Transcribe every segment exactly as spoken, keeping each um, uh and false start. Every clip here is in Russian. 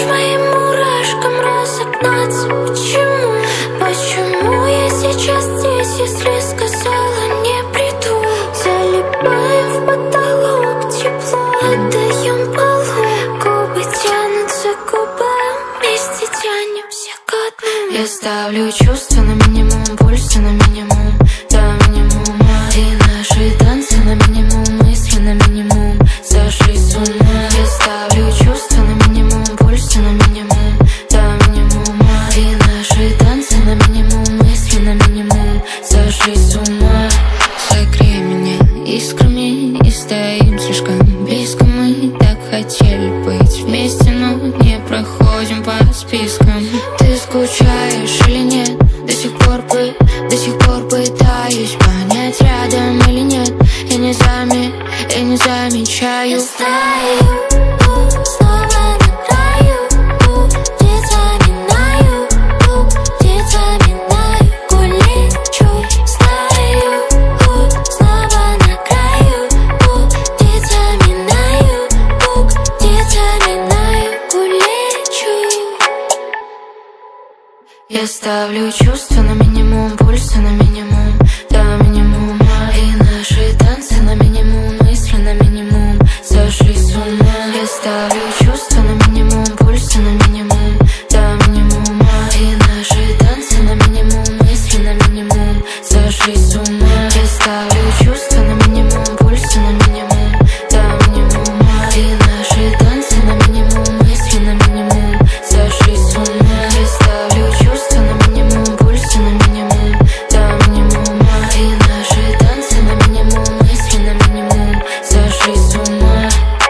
моим мурашкам разогнаться. Почему, почему я сейчас здесь, если сказала не приду? Залипаем в потолок, тепло отдаем полу. Губы тянутся к губам, вместе тянемся к дну. Я ставлю чувства на минимум, пульса на минимум, до минимума. И наши танцы на минимум, мысли на минимум, сошли с ума. Я ставлю чувства на минимум, пульса на минимум, до минимума. И наши танцы на минимум, мысли на минимум, сошли с ума. Согрей меня искрами и стоим слишком близко. Мы так хотели быть вместе, но не проходим по спискам. Ты скучаешь или нет? До сих пор, бы, до сих пор пытаюсь понять, рядом или нет. Я не зами, я не замечаю. Я стою, снова на краю, птица минаю, птица минаю, улечу. Стою, снова на краю, птица минаю, птица минаю, улечу. Я ставлю чувства на минимум, пульса на минимум, до минимума. И наши танцы на минимум, мысли на минимум, сошли с ума. Я ставлю чувства на минимум, пульса на минимум, до минимума. И наши танцы на минимум, мысли на минимум, сошли с ума. Я ставлю чувства на минимум, пульса на минимум, до минимума. И наши танцы на минимум, мысли на минимум, сошли с ума. Я ставлю чувства на минимум, пульса на минимум, до минимума. И наши танцы на минимум, мысли на минимум, сошли с ума.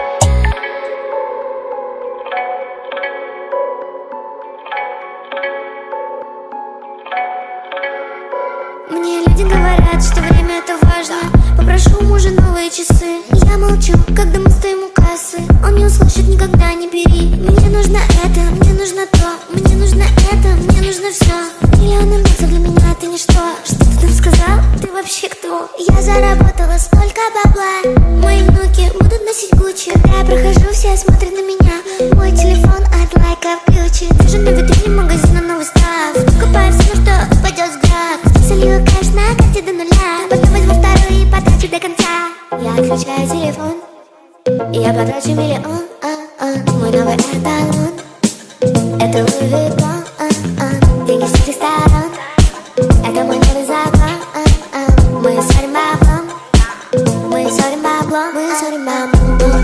Мне люди говорят, что время это важно. Попрошу у мужа новые часы. Я молчу, когда мы стоим у кассы. Он не услышит, никогда не бери. Мне нужно это, мне нужно то, мне нужно это, мне нужно все. Миллионы месяцев для меня ты ничто. Что ты там сказал? Ты вообще кто? Я заработала столько бабла. Мои внуки будут носить Гуччи. Когда я прохожу, все смотрят на меня. Мой телефон от лайков ключи. Вижу на витрине магазина новый став. Покупаю все, что упадет взгляд. Солью кэш на карте до нуля. Потом возьму второй и потрачу до конца. Я отключаю телефон, и я потрачу миллион. а, а. Мой новый эталон — это Луи Виттон. а, а. Деньги с всех сторон — это мой новый закон. а, а. Мы ссорим баблом, мы ссорим баблом, мы ссорим баблом.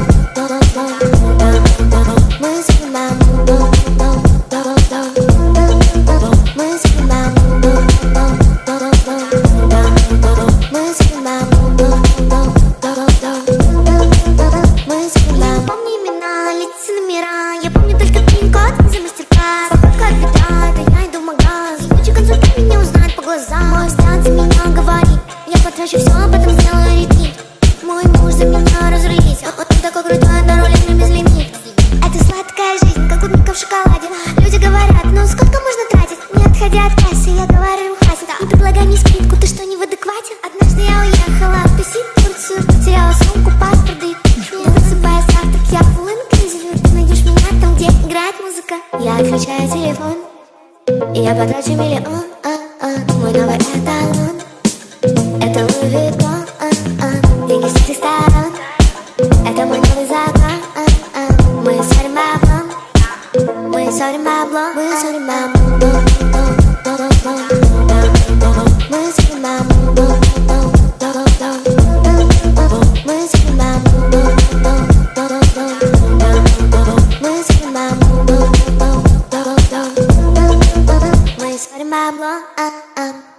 Мы ссорим баблом. Потрачу все, а потом сделаю ретвит. Мой муж за меня разрулить. Он такой крутой, на рулит мне без лимит. Это сладкая жизнь, как клубника в шоколаде. Люди говорят, ну сколько можно тратить? Не отходя от кассы, я говорю, хватит. Не предлагай мне скидку, ты что, не в адеквате? Однажды я уехала в Туси, Турцию. Потеряла сумку, паспорт, да и не высыпая завтрак, я full inclusive. Ты найдешь меня там, где играет музыка. Я отключаю телефон, и я потрачу миллион. а, а. Мой новый эталон — это Луи Виттон. а, а. Деньги с всех сторон — это мой новый закон. а, а. Мы ссорим баблом, мы ссорим баблом, мы ссорим баблом. Мы ссорим баблом, мы ссорим баблом. Мы ссорим баблом, мы ссорим баблом. а, а.